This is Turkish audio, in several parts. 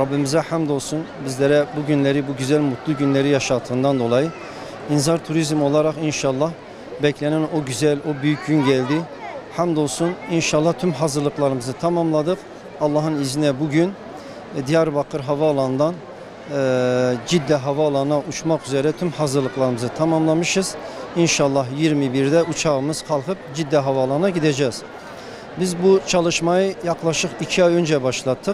Rabbimize hamdolsun bizlere bu günleri, bu güzel mutlu günleri yaşattığından dolayı. İnzar Turizm olarak inşallah beklenen o güzel, o büyük gün geldi. Hamdolsun inşallah tüm hazırlıklarımızı tamamladık. Allah'ın izniyle bugün Diyarbakır Havaalanı'ndan Cidde Havaalanı'na uçmak üzere tüm hazırlıklarımızı tamamlamışız. İnşallah 21'de uçağımız kalkıp Cidde Havaalanı'na gideceğiz. Biz bu çalışmayı yaklaşık 2 ay önce başlattık.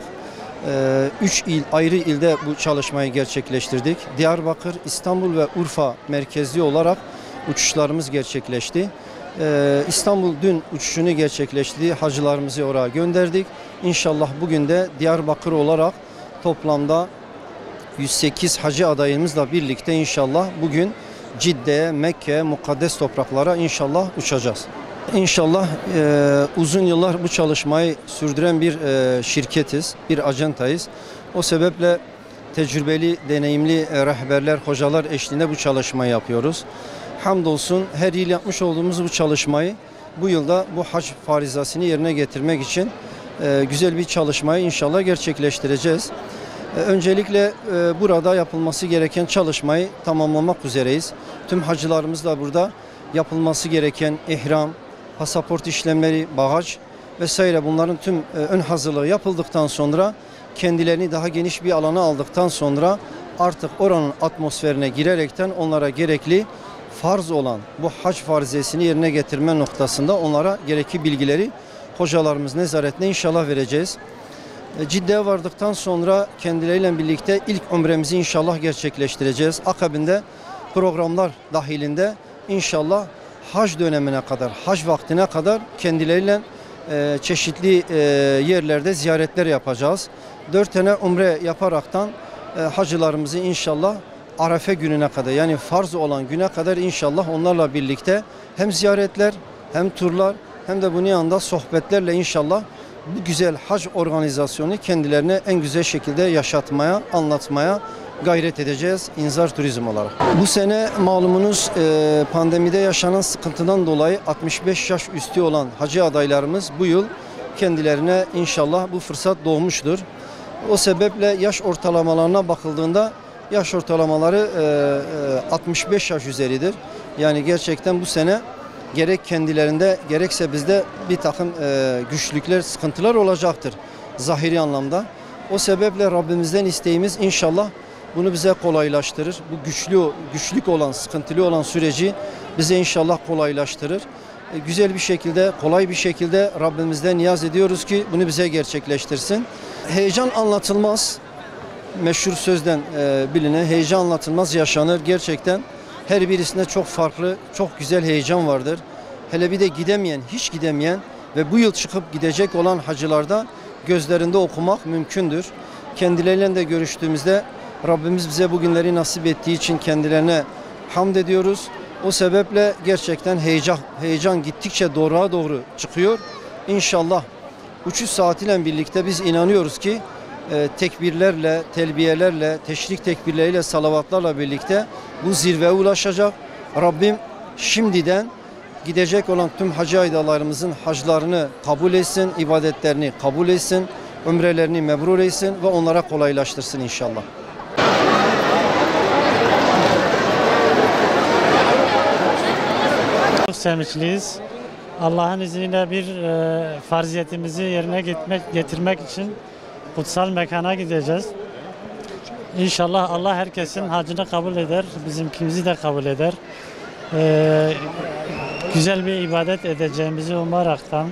3 ayrı ilde bu çalışmayı gerçekleştirdik. Diyarbakır, İstanbul ve Urfa merkezli olarak uçuşlarımız gerçekleşti. İstanbul dün uçuşunu gerçekleştirdi. Hacılarımızı oraya gönderdik. İnşallah bugün de Diyarbakır olarak toplamda 108 hacı adayımızla birlikte inşallah bugün Cidde'ye, Mekke'ye, mukaddes topraklara inşallah uçacağız. İnşallah uzun yıllar bu çalışmayı sürdüren bir şirketiz, bir acentayız. O sebeple tecrübeli, deneyimli rehberler, hocalar eşliğinde bu çalışmayı yapıyoruz. Hamdolsun her yıl yapmış olduğumuz bu çalışmayı bu yılda bu hac farizasını yerine getirmek için güzel bir çalışmayı inşallah gerçekleştireceğiz. Öncelikle burada yapılması gereken çalışmayı tamamlamak üzereyiz. Tüm hacılarımız da burada yapılması gereken ihram, pasaport işlemleri, bagaj vesaire bunların tüm ön hazırlığı yapıldıktan sonra kendilerini daha geniş bir alana aldıktan sonra artık oranın atmosferine girerekten onlara gerekli farz olan bu hac farizesini yerine getirme noktasında onlara gerekli bilgileri hocalarımız nezaretine inşallah vereceğiz. Cidde'ye vardıktan sonra kendileriyle birlikte ilk umremizi inşallah gerçekleştireceğiz. Akabinde programlar dahilinde inşallah hac dönemine kadar, hac vaktine kadar kendileriyle çeşitli yerlerde ziyaretler yapacağız. 4 tane umre yaparaktan hacılarımızı inşallah Arefe gününe kadar yani farz olan güne kadar inşallah onlarla birlikte hem ziyaretler hem turlar hem de bunun yanında sohbetlerle inşallah bu güzel hac organizasyonu kendilerine en güzel şekilde yaşatmaya, anlatmaya gayret edeceğiz İnzar Turizm olarak. Bu sene malumunuz pandemide yaşanan sıkıntıdan dolayı 65 yaş üstü olan hacı adaylarımız bu yıl kendilerine inşallah bu fırsat doğmuştur. O sebeple yaş ortalamalarına bakıldığında yaş ortalamaları 65 yaş üzeridir. Yani gerçekten bu sene gerek kendilerinde gerekse bizde bir takım güçlükler, sıkıntılar olacaktır zahiri anlamda. O sebeple Rabbimizden isteğimiz inşallah bunu bize kolaylaştırır. Bu güçlük olan, sıkıntılı olan süreci bize inşallah kolaylaştırır. Güzel bir şekilde, kolay bir şekilde Rabbimizden niyaz ediyoruz ki bunu bize gerçekleştirsin. Heyecan anlatılmaz. Meşhur sözden bilinen heyecan anlatılmaz yaşanır. Gerçekten her birisinde çok farklı, çok güzel heyecan vardır. Hele bir de gidemeyen, hiç gidemeyen ve bu yıl çıkıp gidecek olan hacılarda gözlerinde okumak mümkündür. Kendileriyle de görüştüğümüzde Rabbimiz bize bu günleri nasip ettiği için kendilerine hamd ediyoruz. O sebeple gerçekten heyecan gittikçe doğruya doğru çıkıyor. İnşallah uçuş saatiyle birlikte biz inanıyoruz ki tekbirlerle, telbiyelerle, teşrik tekbirleriyle, salavatlarla birlikte bu zirveye ulaşacak. Rabbim şimdiden gidecek olan tüm hacı adalarımızın haclarını kabul etsin, ibadetlerini kabul etsin, ömrelerini mebrur etsin ve onlara kolaylaştırsın inşallah. Çok sevinçliyiz. Allah'ın izniyle bir farziyetimizi yerine getirmek için kutsal mekana gideceğiz. İnşallah Allah herkesin hacını kabul eder, bizimkimizi de kabul eder. Güzel bir ibadet edeceğimizi umaraktan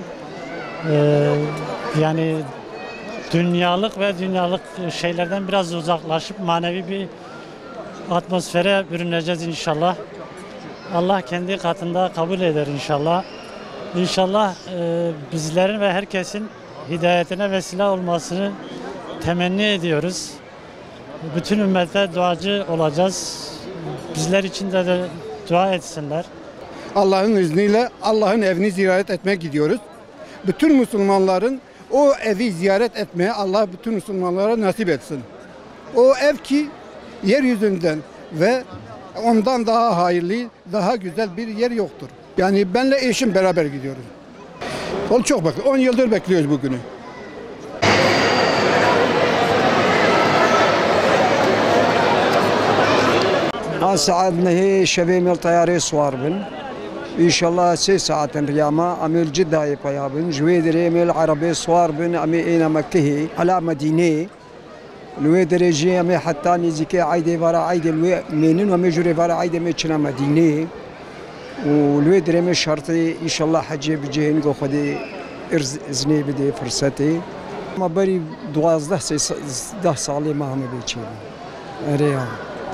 yani dünyalık şeylerden biraz uzaklaşıp manevi bir atmosfere bürüneceğiz inşallah. Allah kendi katında kabul eder inşallah. İnşallah bizlerin ve herkesin hidayetine vesile olmasını temenni ediyoruz. Bütün ümmete duacı olacağız. Bizler için de dua etsinler. Allah'ın izniyle Allah'ın evini ziyaret etmeye gidiyoruz. Bütün Müslümanların o evi ziyaret etmeye Allah bütün Müslümanlara nasip etsin. O ev ki yeryüzünden ve ondan daha hayırlı, daha güzel bir yer yoktur. Yani benle eşim beraber gidiyoruz. O çok 10 yıldır bekliyoruz bugünü. ما ساعدنا هي شبيه من طياري سوار بن ان شاء الله 6 ساعات رياما اميل جدة هي بيابن جويدري ميل عربي سوار بن امي اينا مكه على مدينه الويدري جي امي حتى نزيكي عيدي ورا عيدي منين ومي جوري ورا عيدي ميتشنا مدينه والويدري مي شرطي ان شاء الله حجي بجين جو خدي ارزني بدي فرصتي ما بري 12 سالي ما هم بيتشي ريان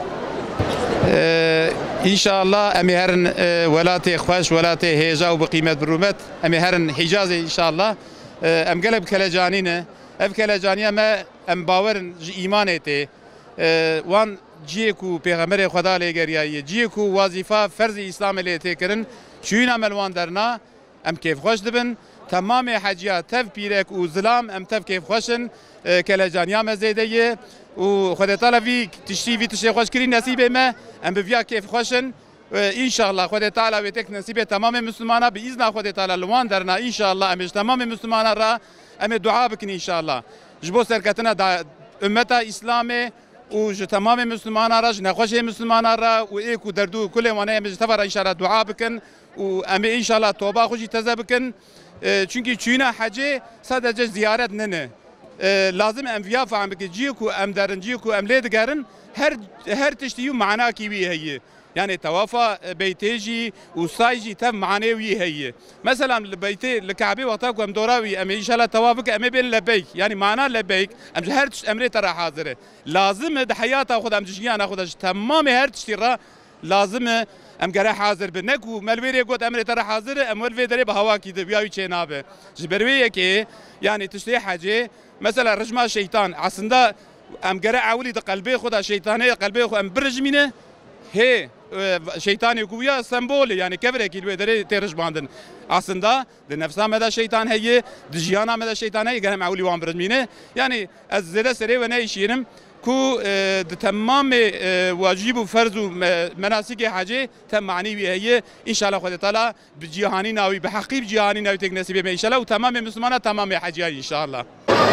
ان شاء الله امي هرن ولاتي خوش ولاتي هيجا وبقيمه برومت امي هرن حجازي ان شاء الله ام قلب كلاجانينه اف كلاجانيه ما ام باورن ايمانيتي وان جيكو پیغمبر خدا لګریای جیکو وظیفه فرض اسلام لیته کرن چوینا ملوان درنا ام کیف خوش دبن تمام حجیات تف پیرک و ظلام ام تف کیف خوشن کلاجانیا مزیده و خدا تعالی وی تشتی خوش کری نصیب ما ام بیا کیف خوشن ان شاء الله خدا تعالی وی تک نصیب تمام مسلمانا باذن خدا تعالی لوان درنا ان شاء الله ام تمام مسلمانا را ام دعا بکن ان شاء الله جبو سرکتنا امتا اسلام و تمام مسلمان را نخوش مسلمان را و ایک و دردو کل وانه مجتفر ان شاء الله دعا بکن و ام ان شاء الله توبه خوشی تزه بکن چونکی چینا حجه sadece ziyaret nene لازم ام فيا فهم بكجيكو ام درنجيكو ام ليدگرن هر تشتيو معنا كيوي هي يعني توافى بيتيجي وسايجي تم معنوي هي مثلا البيتي الكعبه وقتاكم ام دوراوي ام ان شاء الله توافق ام بين لبيك يعني معناه لبيك ام هر امري ترى حاضره لازم ده حياته اخذ ام جيان اخذ تمام هر تشترى لازم ام قرا حاضر بنك وملويري قد امري ترى حاضر ام ولفي دري بهوا كي بياوي چنابه جبروي كي يعني تشتي حاجه مثلا رجما شيطان عسنده ام قرا عولي قلبي خدا شيطاني قلبي ام برجمينه هي şeytani kuya sembolü yani kevrek ilvederi terış bandın. Aslında de nefsa meda şeytan heye, de jiyana meda şeytan heye gene mevli wan birmine. Yani az zede sere ve ne işirim ku de tamam vacibu ferzu menasik hacı tam manevi heye inşallah Xuda Teala bi cihani navi bi hakik cihani navi tek nasibe inşallah ve tamam Müslümana tamam hacı inşallah.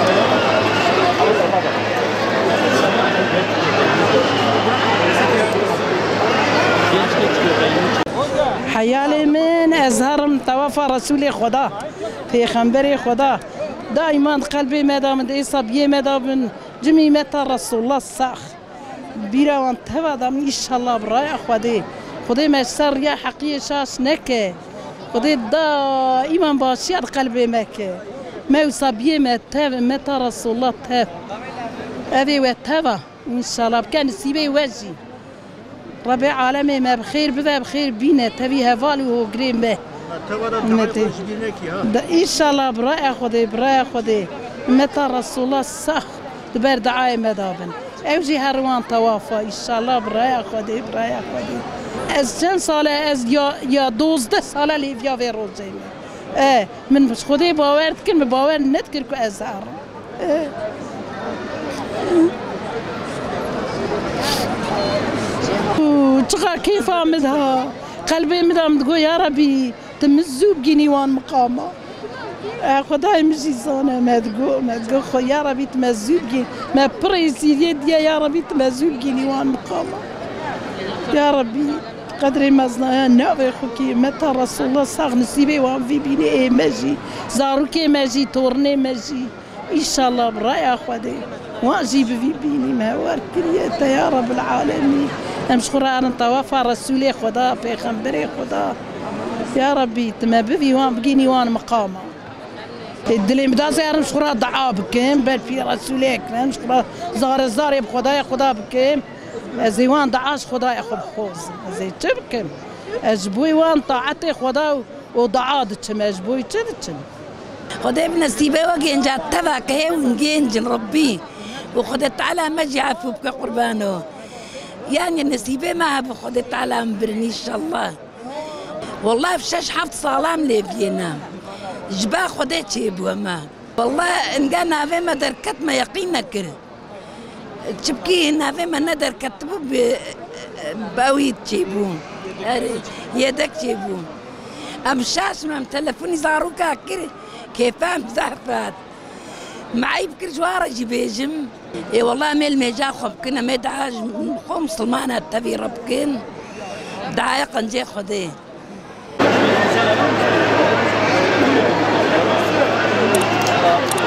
حيالي من أزهرم توافى رسولي خدا في خنبري خدا دائما قلبي مدام إصابي مدام جميع متى رسول الله الصاخ بيرا وانتهى دام إن شاء الله برايا خدي ما سر يا حقيقة شاش نكى خدي دائما باشير قلبي مكى ما يصابي متى رسول الله تهى هذه وتهى إن شاء الله كان سيبي وجهي ربي عالمي ما بخير بذا بخير بينا تبي هفالي وهو قريب به إن شاء الله براء خدي متى رسول الله الصخ دبر دعاية مدابن أوجي هروان توافى إن شاء الله براء خدي از چند ساله از یا 12 ساله لیویا و روزی من مش خدي باور كن باور نذكر كو ازهر تقع كيف عمدها قلبي مدام تقول يا ربي تمزو بجنيوان مقامة خداي مجي زانا ما تقول يا ربي تمزو بجي ما بريسي يا ربي تمزو بجنيوان مقامة يا ربي قدري مزنا نوي خوكي متى رسول الله صاغ نسيبي وان في بيني ماجي زاروكي ماجي تورني ماجي ان شاء الله براي اخواتي واجيب في بيني ما وركريته يا رب العالمين امشكر انا توافى رسولي خدا پیغمبري خدا يا ربي تما بذي وان بقيني وان مقامه الدلي مدازي انا مشكر ضعاب كيم بل في رسولك مشكر زار بخدايا خدا بكيم زيوان دعاش خدا ياخذ خوز زي تبكم اجبوي وان طاعتي خدا وضعاد تشم اجبوي تشم خدا بنسيبه وجين جات تبعك هي ونجين ربي وخدا تعالى مجي عفوك قربانه يعني نسيبه ما بخدا تعالى مبرني ان شاء الله والله في شاش حفظ صلام لي فينا جبا خدا تشيبو ما والله ان كان هذا ما دركت ما يقينا كره تشبكي هنا فيما ندر كتبوا باوي تجيبون يدك تجيبون أم شاش ما تلفوني زاروكا كيف فهم زعفات معي بكل جوارة جبيجم اي والله ميل ميجا خب كنا مدعاج خم سلمانة تبي ربكن دعايق نجي خدي